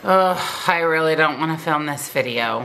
Ugh, I really don't want to film this video.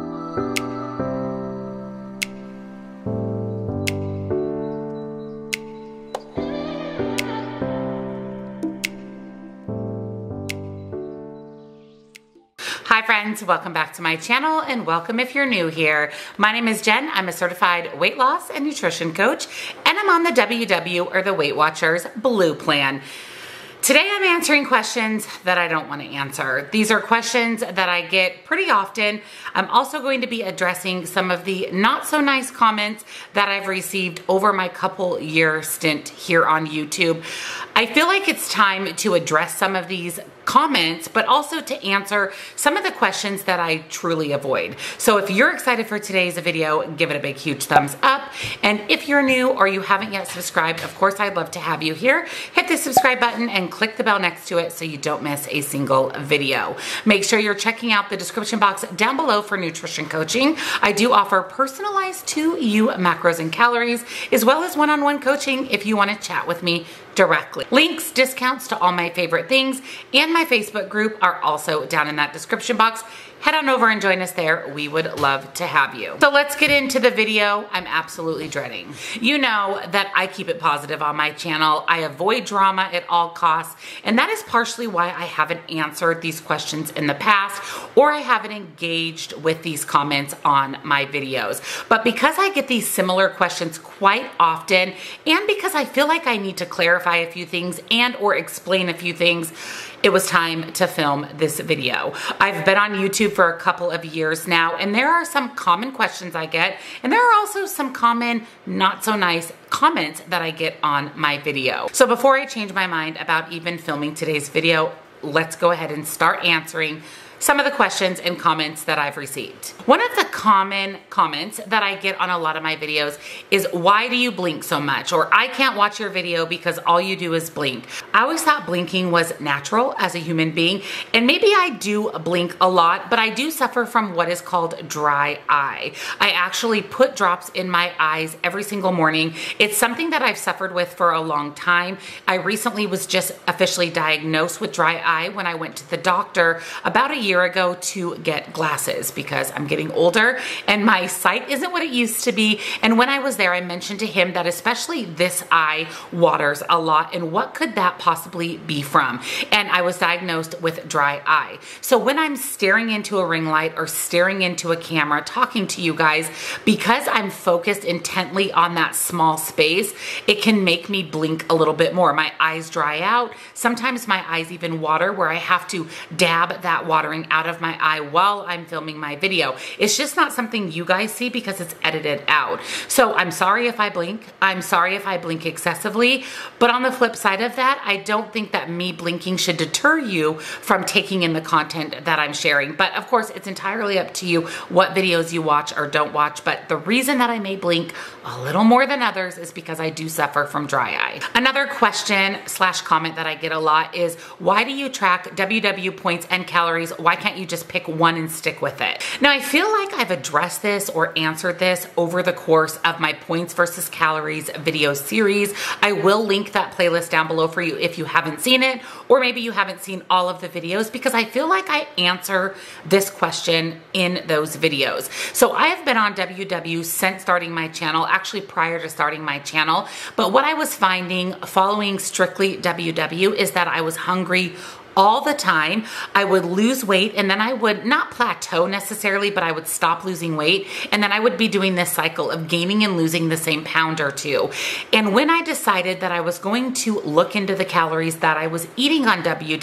Hi friends, welcome back to my channel and welcome if you're new here. My name is Jen. I'm a certified weight loss and nutrition coach and I'm on the WW or the Weight Watchers Blue Plan. Today I'm answering questions that I don't want to answer. These are questions that I get pretty often. I'm also going to be addressing some of the not so nice comments that I've received over my couple year stint here on YouTube. I feel like it's time to address some of these comments, but also to answer some of the questions that I truly avoid. So if you're excited for today's video, give it a big, huge thumbs up. And if you're new or you haven't yet subscribed, of course, I'd love to have you here. Hit the subscribe button and click the bell next to it so you don't miss a single video. Make sure you're checking out the description box down below for nutrition coaching. I do offer personalized to you macros and calories, as well as one-on-one coaching if you want to chat with me directly. Links, discounts to all my favorite things, and my Facebook group are also down in that description box. Head on over and join us there. We would love to have you. So let's get into the video I'm absolutely dreading. You know that I keep it positive on my channel. I avoid drama at all costs, and that is partially why I haven't answered these questions in the past, or I haven't engaged with these comments on my videos. But because I get these similar questions quite often, and because I feel like I need to clarify a few things and or explain a few things, it was time to film this video. I've been on YouTube for a couple of years now, and there are some common questions I get, and there are also some common not so nice comments that I get on my video. So before I change my mind about even filming today's video, let's go ahead and start answering some of the questions and comments that I've received. One of the common comments that I get on a lot of my videos is, why do you blink so much? Or I can't watch your video because all you do is blink. I always thought blinking was natural as a human being, and maybe I do blink a lot, but I do suffer from what is called dry eye. I actually put drops in my eyes every single morning. It's something that I've suffered with for a long time. I recently was just officially diagnosed with dry eye when I went to the doctor about a year ago to get glasses because I'm getting older and my sight isn't what it used to be. And when I was there, I mentioned to him that especially this eye waters a lot, and what could that possibly be from? And I was diagnosed with dry eye. So when I'm staring into a ring light or staring into a camera talking to you guys, because I'm focused intently on that small space, it can make me blink a little bit more. My eyes dry out. Sometimes my eyes even water where I have to dab that watering out of my eye while I'm filming my video. It's just not something you guys see because it's edited out. So I'm sorry if I blink. I'm sorry if I blink excessively. But on the flip side of that, I don't think that me blinking should deter you from taking in the content that I'm sharing. But of course, it's entirely up to you what videos you watch or don't watch. But the reason that I may blink a little more than others is because I do suffer from dry eye. Another question / comment that I get a lot is, why do you track WW points and calories? Why can't you just pick one and stick with it? Now, I feel like I've addressed this or answered this over the course of my points versus calories video series. I will link that playlist down below for you if you haven't seen it, or maybe you haven't seen all of the videos, because I feel like I answer this question in those videos. So I have been on WW since starting my channel, actually prior to starting my channel. But what I was finding following strictly WW is that I was hungry all the time. I would lose weight and then I would not plateau necessarily, but I would stop losing weight. And then I would be doing this cycle of gaining and losing the same pound or two. And when I decided that I was going to look into the calories that I was eating on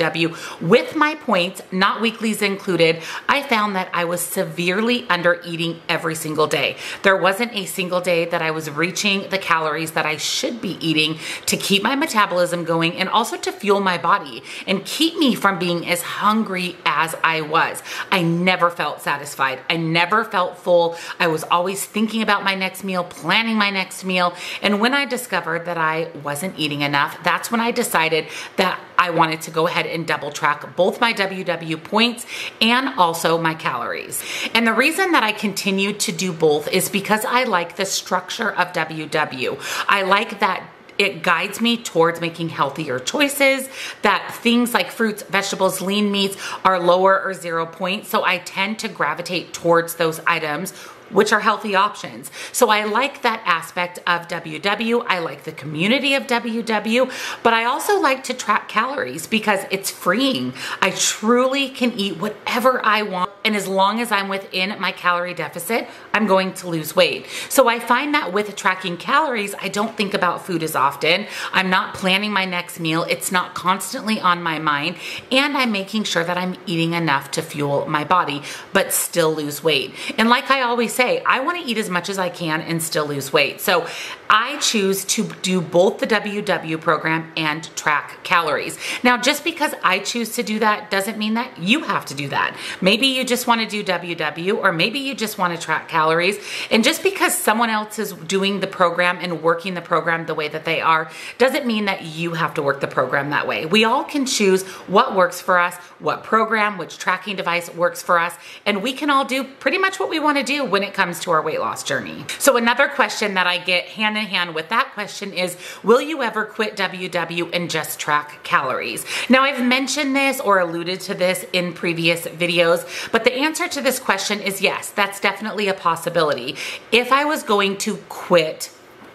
WW with my points, not weeklies included, I found that I was severely under eating every single day. There wasn't a single day that I was reaching the calories that I should be eating to keep my metabolism going and also to fuel my body and keep me from being as hungry as I was. I never felt satisfied. I never felt full. I was always thinking about my next meal, planning my next meal. And when I discovered that I wasn't eating enough, that's when I decided that I wanted to go ahead and double track both my WW points and also my calories. And the reason that I continue to do both is because I like the structure of WW. I like that It guides me towards making healthier choices, that things like fruits, vegetables, lean meats are lower or 0 points. So I tend to gravitate towards those items which are healthy options. So I like that aspect of WW. I like the community of WW, but I also like to track calories because it's freeing. I truly can eat whatever I want, and as long as I'm within my calorie deficit, I'm going to lose weight. So I find that with tracking calories, I don't think about food as often. I'm not planning my next meal. It's not constantly on my mind, and I'm making sure that I'm eating enough to fuel my body, but still lose weight. And like I always say, I want to eat as much as I can and still lose weight. So I choose to do both the WW program and track calories. Now, just because I choose to do that doesn't mean that you have to do that. Maybe you just want to do WW, or maybe you just want to track calories. And just because someone else is doing the program and working the program the way that they are, doesn't mean that you have to work the program that way. We all can choose what works for us, what program, which tracking device works for us, and we can all do pretty much what we want to do when it comes to our weight loss journey. So another question that I get hand in hand with that question is, will you ever quit WW and just track calories? Now, I've mentioned this or alluded to this in previous videos, but the answer to this question is yes, that's definitely a possibility. If I was going to quit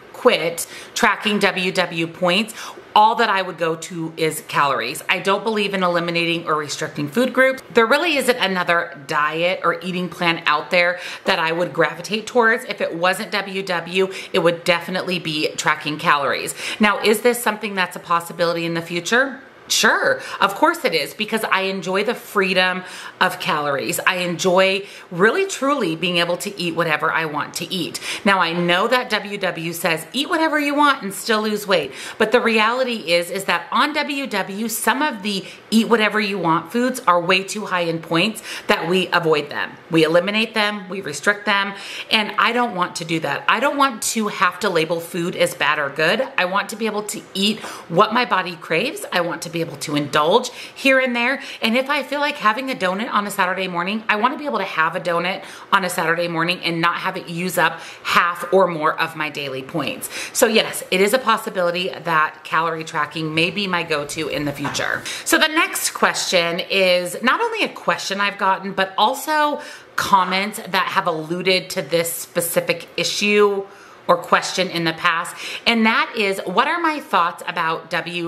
tracking WW points, all that I would go to is calories. I don't believe in eliminating or restricting food groups. There really isn't another diet or eating plan out there that I would gravitate towards. If it wasn't WW, it would definitely be tracking calories. Now, is this something that's a possibility in the future? Sure, of course it is, because I enjoy the freedom of calories. I enjoy really truly being able to eat whatever I want to eat. Now, I know that WW says eat whatever you want and still lose weight, but the reality is that on WW, some of the eat whatever you want foods are way too high in points that we avoid them. We eliminate them, we restrict them, and I don't want to do that. I don't want to have to label food as bad or good. I want to be able to eat what my body craves. I want to be able to indulge here and there. And if I feel like having a donut on a Saturday morning, I want to be able to have a donut on a Saturday morning and not have it use up half or more of my daily points. So yes, it is a possibility that calorie tracking may be my go-to in the future. So the next question is not only a question I've gotten, but also comments that have alluded to this specific issue or question in the past, and that is, what are my thoughts about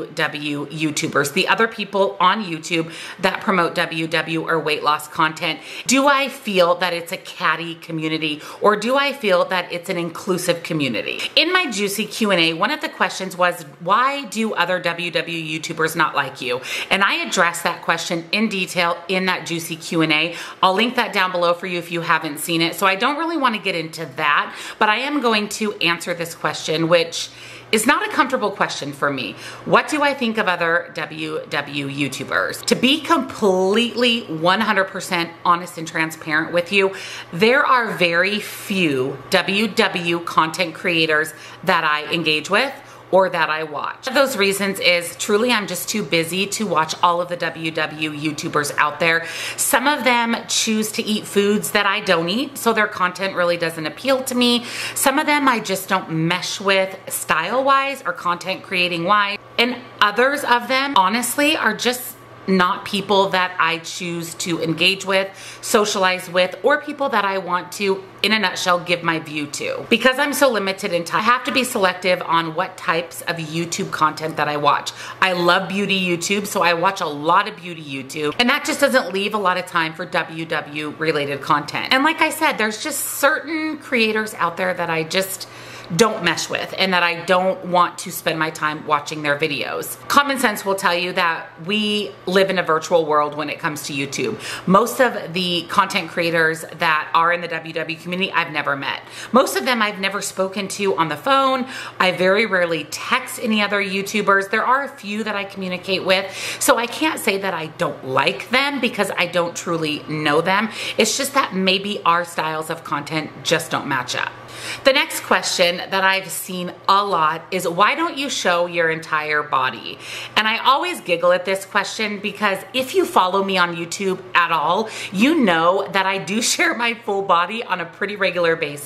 WW YouTubers, the other people on YouTube that promote WW or weight loss content? Do I feel that it's a catty community, or do I feel that it's an inclusive community? In my juicy Q&A, one of the questions was, why do other WW YouTubers not like you? And I addressed that question in detail in that juicy Q&A. I'll link that down below for you if you haven't seen it. So I don't really want to get into that, but I am going to answer this question, which is not a comfortable question for me. What do I think of other WW YouTubers? To be completely 100% honest and transparent with you, there are very few WW content creators that I engage with or that I watch. One of those reasons is truly I'm just too busy to watch all of the WW YouTubers out there. Some of them choose to eat foods that I don't eat, so their content really doesn't appeal to me. Some of them I just don't mesh with style-wise or content creating-wise. And others of them, honestly, are just not people that I choose to engage with, socialize with, or people that I want to, in a nutshell, give my view to. Because I'm so limited in time, I have to be selective on what types of YouTube content that I watch. I love beauty YouTube, so I watch a lot of beauty YouTube, and that just doesn't leave a lot of time for WW related content. And like I said, there's just certain creators out there that I just don't mesh with and that I don't want to spend my time watching their videos. Common sense will tell you that we live in a virtual world when it comes to YouTube. Most of the content creators that are in the WW community I've never met. Most of them I've never spoken to on the phone. I very rarely text any other YouTubers. There are a few that I communicate with, so I can't say that I don't like them because I don't truly know them. It's just that maybe our styles of content just don't match up. The next question that I've seen a lot is, why don't you show your entire body? And I always giggle at this question because if you follow me on YouTube at all, you know that I do share my full body on a pretty regular basis.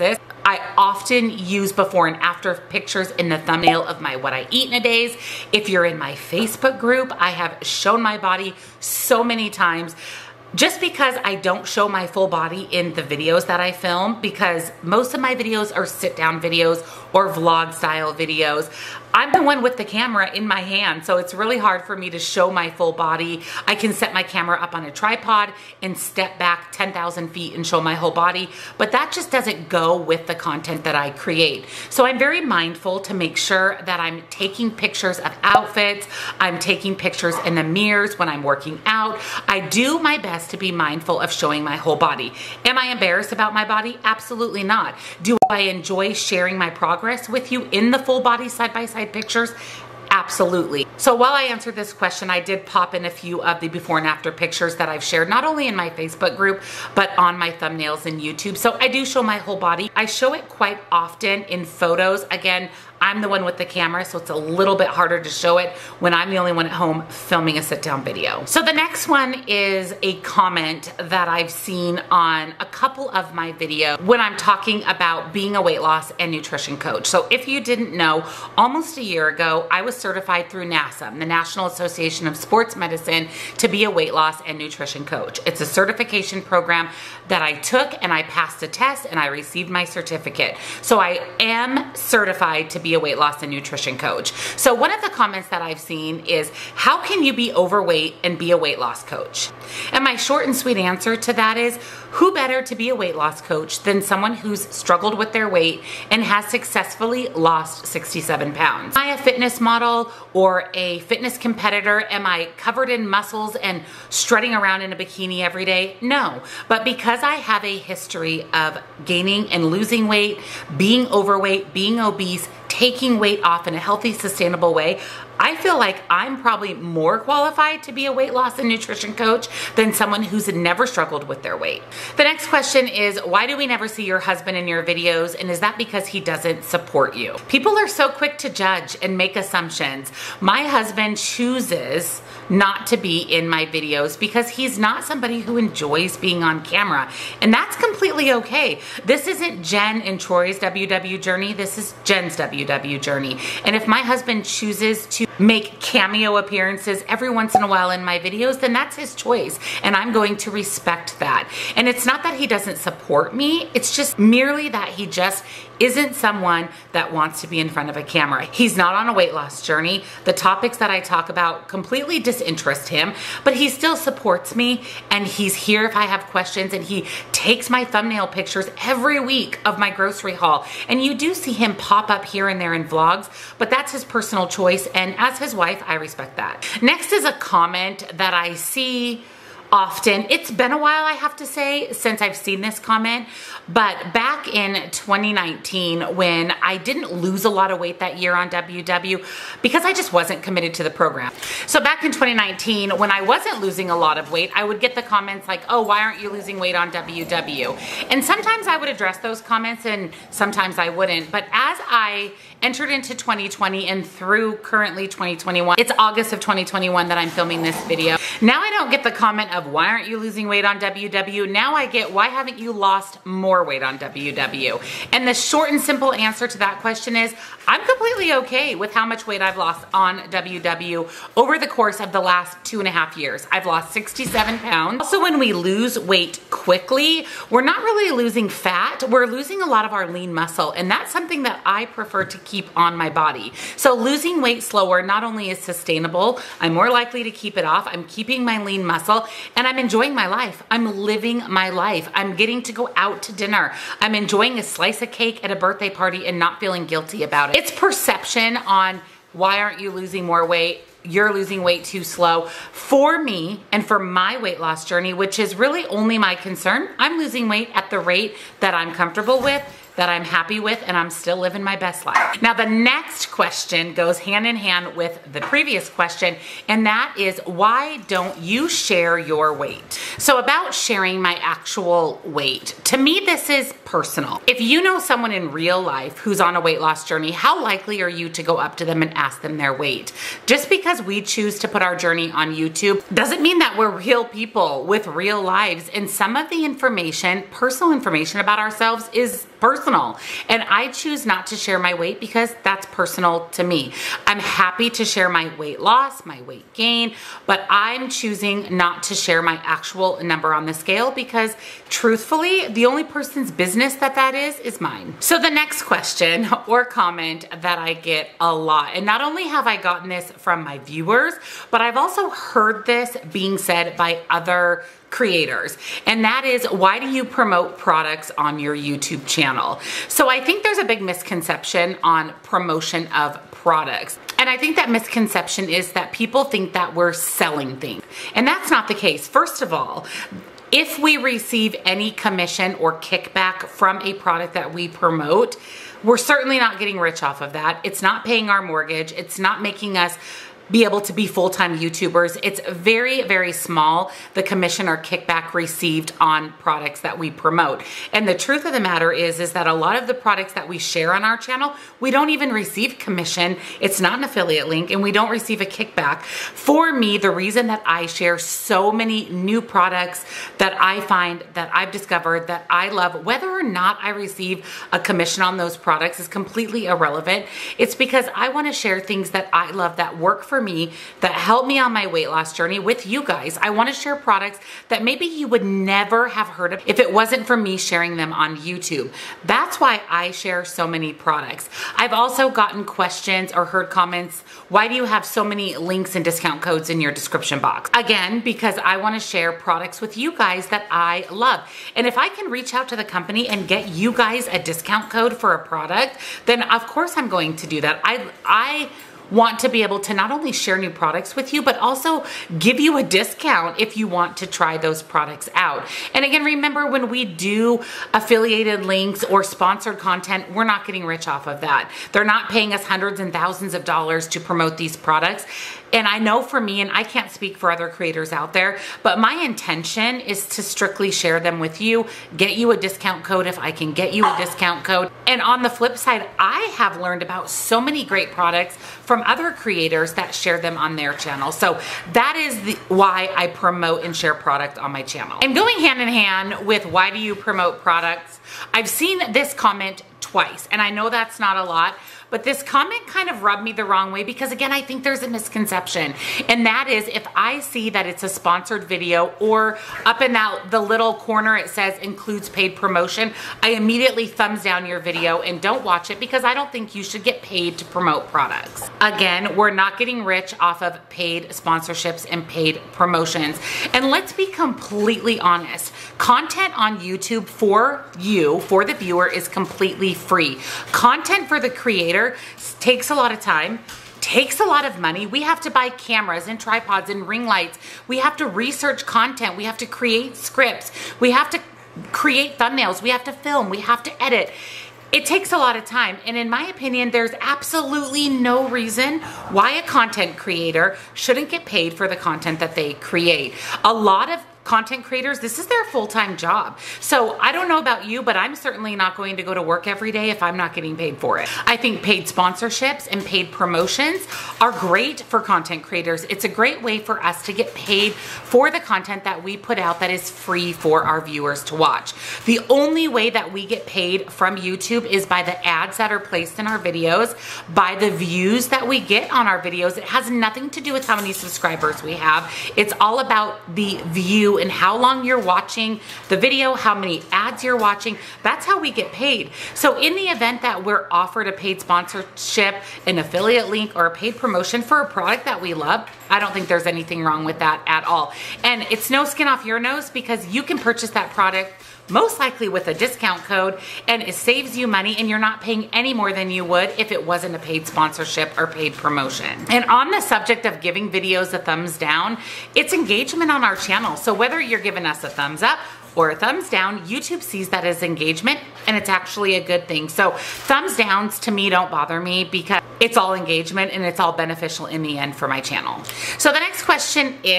I often use before and after pictures in the thumbnail of my what I eat in a days. If you're in my Facebook group, I have shown my body so many times. Just because I don't show my full body in the videos that I film, because most of my videos are sit down videos or vlog style videos, I'm the one with the camera in my hand, so it's really hard for me to show my full body. I can set my camera up on a tripod and step back 10,000 feet and show my whole body, but that just doesn't go with the content that I create. So I'm very mindful to make sure that I'm taking pictures of outfits, I'm taking pictures in the mirrors when I'm working out. I do my best to be mindful of showing my whole body. Am I embarrassed about my body? Absolutely not. Do I enjoy sharing my progress with you in the full body side-by-side pictures? Absolutely. So while I answered this question, I did pop in a few of the before and after pictures that I've shared, not only in my Facebook group, but on my thumbnails in YouTube. So I do show my whole body. I show it quite often in photos. Again, I'm the one with the camera, so it's a little bit harder to show it when I'm the only one at home filming a sit-down video. So the next one is a comment that I've seen on a couple of my videos when I'm talking about being a weight loss and nutrition coach. So if you didn't know, almost a year ago, I was certified through NASM, the National Association of Sports Medicine, to be a weight loss and nutrition coach. It's a certification program that I took, and I passed a test and I received my certificate. So I am certified to be a weight loss and nutrition coach. So one of the comments that I've seen is, how can you be overweight and be a weight loss coach? And my short and sweet answer to that is, who better to be a weight loss coach than someone who's struggled with their weight and has successfully lost 67 pounds? Am I a fitness model or a fitness competitor? Am I covered in muscles and strutting around in a bikini every day? No. But because I have a history of gaining and losing weight, being overweight, being obese, taking weight off in a healthy, sustainable way, I feel like I'm probably more qualified to be a weight loss and nutrition coach than someone who's never struggled with their weight. The next question is, why do we never see your husband in your videos? And is that because he doesn't support you? People are so quick to judge and make assumptions. My husband chooses not to be in my videos because he's not somebody who enjoys being on camera. And that's completely okay. This isn't Jen and Troy's WW journey. This is Jen's WW journey. And if my husband chooses to make cameo appearances every once in a while in my videos, then that's his choice. And I'm going to respect that. And it's not that he doesn't support me. It's just merely that he just isn't someone that wants to be in front of a camera. He's not on a weight loss journey. The topics that I talk about completely disinterest him, but he still supports me, and he's here if I have questions, and he takes my thumbnail pictures every week of my grocery haul. And you do see him pop up here and there in vlogs, but that's his personal choice, and as his wife, I respect that. Next is a comment that I see often. It's been a while, I have to say, since I've seen this comment, but back in 2019, when I didn't lose a lot of weight that year on WW because I just wasn't committed to the program. So back in 2019, when I wasn't losing a lot of weight, I would get the comments like, oh, why aren't you losing weight on WW? And sometimes I would address those comments and sometimes I wouldn't. But as I entered into 2020 and through currently 2021, it's August of 2021 that I'm filming this video. Now I don't get the comment of, why aren't you losing weight on WW? Now I get, why haven't you lost more weight on WW? And the short and simple answer to that question is, I'm completely okay with how much weight I've lost on WW over the course of the last 2.5 years. I've lost 67 pounds. Also, when we lose weight quickly, we're not really losing fat, we're losing a lot of our lean muscle, and that's something that I prefer to keep on my body. So losing weight slower not only is sustainable, I'm more likely to keep it off, I'm keeping my lean muscle, and I'm enjoying my life. I'm living my life. I'm getting to go out to dinner. I'm enjoying a slice of cake at a birthday party and not feeling guilty about it. It's perception on why aren't you losing more weight? You're losing weight too slow. For me and for my weight loss journey, which is really only my concern, I'm losing weight at the rate that I'm comfortable with, that I'm happy with, and I'm still living my best life. Now, the next question goes hand in hand with the previous question, and that is, why don't you share your weight? So about sharing my actual weight, to me, this is personal. If you know someone in real life who's on a weight loss journey, how likely are you to go up to them and ask them their weight? Just because we choose to put our journey on YouTube doesn't mean that we're real people with real lives, and some of the information, personal information about ourselves, is personal. And I choose not to share my weight because that's personal to me. I'm happy to share my weight loss, my weight gain, but I'm choosing not to share my actual number on the scale because truthfully, the only person's business that is mine. So the next question or comment that I get a lot, and not only have I gotten this from my viewers, but I've also heard this being said by other creators, and that is, why do you promote products on your YouTube channel? So I think there's a big misconception on promotion of products. And I think that misconception is that people think that we're selling things. And that's not the case. First of all, if we receive any commission or kickback from a product that we promote, we're certainly not getting rich off of that. It's not paying our mortgage. It's not making us be able to be full-time YouTubers. It's very, very small, the commission or kickback received on products that we promote. And the truth of the matter is that a lot of the products that we share on our channel, we don't even receive commission. It's not an affiliate link, and we don't receive a kickback. For me, the reason that I share so many new products that I find, that I've discovered, that I love, whether or not I receive a commission on those products is completely irrelevant. It's because I want to share things that I love, that work for me, that help me on my weight loss journey with you guys. I want to share products that maybe you would never have heard of if it wasn't for me sharing them on YouTube. That's why I share so many products. I've also gotten questions or heard comments, why do you have so many links and discount codes in your description box? Again, because I want to share products with you guys that I love. And if I can reach out to the company and get you guys a discount code for a product, then of course I'm going to do that. I want to be able to not only share new products with you, but also give you a discount if you want to try those products out. And again, remember, when we do affiliated links or sponsored content, we're not getting rich off of that. They're not paying us hundreds and thousands of dollars to promote these products. And I know for me, and I can't speak for other creators out there, but my intention is to strictly share them with you, get you a discount code if I can get you a discount code. And on the flip side, I have learned about so many great products from other creators that share them on their channel. So that is why I promote and share product on my channel. And going hand in hand with why do you promote products, I've seen this comment twice, and I know that's not a lot, but this comment kind of rubbed me the wrong way because, again, I think there's a misconception. And that is, if I see that it's a sponsored video or up in the little corner it says includes paid promotion, I immediately thumbs down your video and don't watch it because I don't think you should get paid to promote products. Again, we're not getting rich off of paid sponsorships and paid promotions. And let's be completely honest. Content on YouTube for you, for the viewer, is completely free. Content for the creator takes a lot of time, takes a lot of money. We have to buy cameras and tripods and ring lights. We have to research content. We have to create scripts. We have to create thumbnails. We have to film. We have to edit. It takes a lot of time. And in my opinion, there's absolutely no reason why a content creator shouldn't get paid for the content that they create. A lot of content creators, this is their full-time job. So I don't know about you, but I'm certainly not going to go to work every day if I'm not getting paid for it. I think paid sponsorships and paid promotions are great for content creators. It's a great way for us to get paid for the content that we put out that is free for our viewers to watch. The only way that we get paid from YouTube is by the ads that are placed in our videos, by the views that we get on our videos. It has nothing to do with how many subscribers we have. It's all about the view and how long you're watching the video, how many ads you're watching. That's how we get paid. So in the event that we're offered a paid sponsorship, an affiliate link, or a paid promotion for a product that we love, I don't think there's anything wrong with that at all. And it's no skin off your nose because you can purchase that product most likely with a discount code, and it saves you money, and you're not paying any more than you would if it wasn't a paid sponsorship or paid promotion. And on the subject of giving videos a thumbs down, it's engagement on our channel. So whether you're giving us a thumbs up or a thumbs down, YouTube sees that as engagement, and it's actually a good thing. So thumbs downs to me don't bother me because it's all engagement and it's all beneficial in the end for my channel. So the next question is,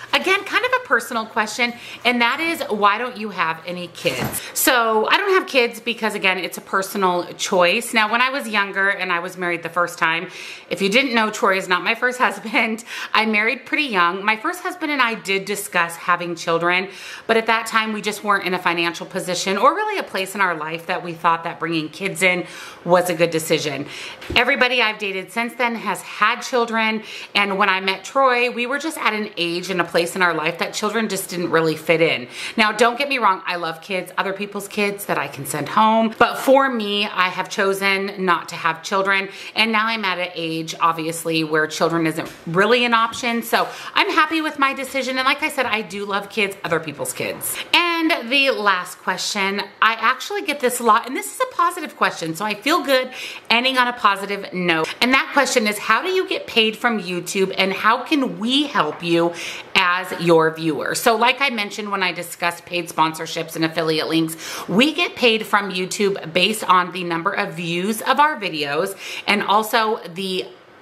Again, kind of a personal question, and that is, why don't you have any kids? So I don't have kids because, again, it's a personal choice. Now, when I was younger and I was married the first time, if you didn't know, Troy is not my first husband. I married pretty young. My first husband and I did discuss having children, but at that time we just weren't in a financial position or really a place in our life that we thought that bringing kids in was a good decision. Everybody I've dated since then has had children, and when I met Troy, we were just at an age and a place in our life that children just didn't really fit in. Now, don't get me wrong, I love kids, other people's kids that I can send home, but for me, I have chosen not to have children, and now I'm at an age, obviously, where children isn't really an option, so I'm happy with my decision, and like I said, I do love kids, other people's kids. And the last question, I actually get this a lot, and this is a positive question, so I feel good ending on a positive note. And that question is, how do you get paid from YouTube, and how can we help you as your viewer? So like I mentioned when I discussed paid sponsorships and affiliate links, we get paid from YouTube based on the number of views of our videos and also the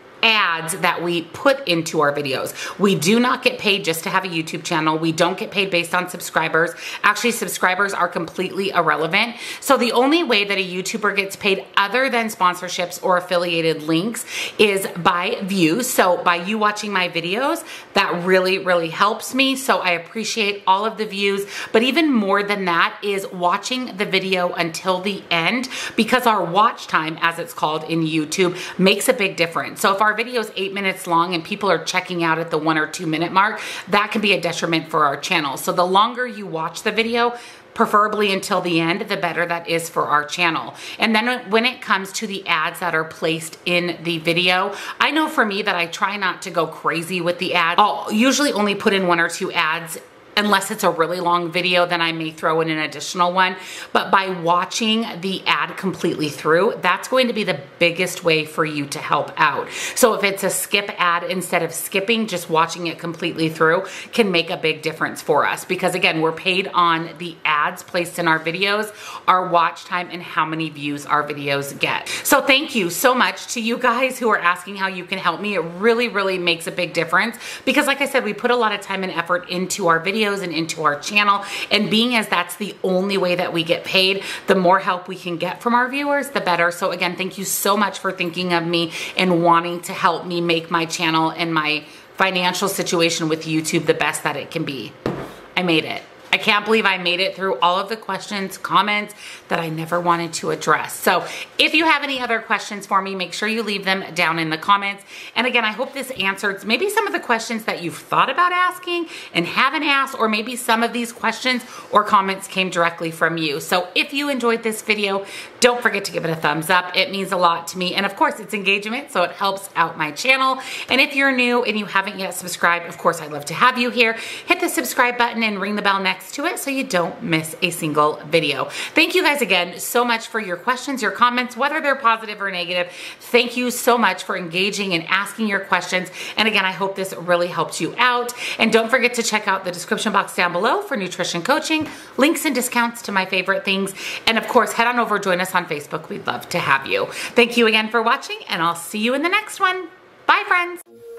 ads that we put into our videos. We do not get paid just to have a YouTube channel. We don't get paid based on subscribers. Actually, subscribers are completely irrelevant. So the only way that a YouTuber gets paid other than sponsorships or affiliated links is by views. So by you watching my videos, that really, really helps me. So I appreciate all of the views, but even more than that is watching the video until the end, because our watch time, as it's called in YouTube, makes a big difference. So if our video is 8 minutes long and people are checking out at the 1 or 2 minute mark, that can be a detriment for our channel. So the longer you watch the video, preferably until the end, the better that is for our channel. And then when it comes to the ads that are placed in the video, I know for me that I try not to go crazy with the ads. I'll usually only put in 1 or 2 ads. Unless it's a really long video, then I may throw in an additional one. But by watching the ad completely through, that's going to be the biggest way for you to help out. So if it's a skip ad, instead of skipping, just watching it completely through can make a big difference for us. Because again, we're paid on the ads placed in our videos, our watch time, and how many views our videos get. So thank you so much to you guys who are asking how you can help me. It really, really makes a big difference. Because like I said, we put a lot of time and effort into our videos and into our channel, and being as that's the only way that we get paid, the more help we can get from our viewers, the better. So again, thank you so much for thinking of me and wanting to help me make my channel and my financial situation with YouTube the best that it can be. I made it. I can't believe I made it through all of the questions, comments that I never wanted to address. So if you have any other questions for me, make sure you leave them down in the comments. And again, I hope this answered maybe some of the questions that you've thought about asking and haven't asked, or maybe some of these questions or comments came directly from you. So if you enjoyed this video, don't forget to give it a thumbs up. It means a lot to me. And of course, it's engagement, so it helps out my channel. And if you're new and you haven't yet subscribed, of course, I'd love to have you here. Hit the subscribe button and ring the bell next to it so you don't miss a single video. Thank you guys again so much for your questions, your comments, whether they're positive or negative. Thank you so much for engaging and asking your questions. And again, I hope this really helped you out. And don't forget to check out the description box down below for nutrition coaching, links and discounts to my favorite things. And of course, head on over, join us on Facebook. We'd love to have you. Thank you again for watching, and I'll see you in the next one. Bye, friends.